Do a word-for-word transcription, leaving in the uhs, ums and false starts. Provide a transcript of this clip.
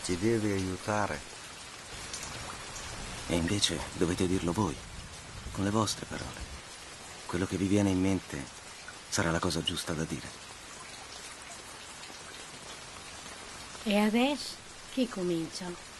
Ci deve aiutare. E invece dovete dirlo voi, con le vostre parole. Quello che vi viene in mente sarà la cosa giusta da dire. E adesso chi comincia?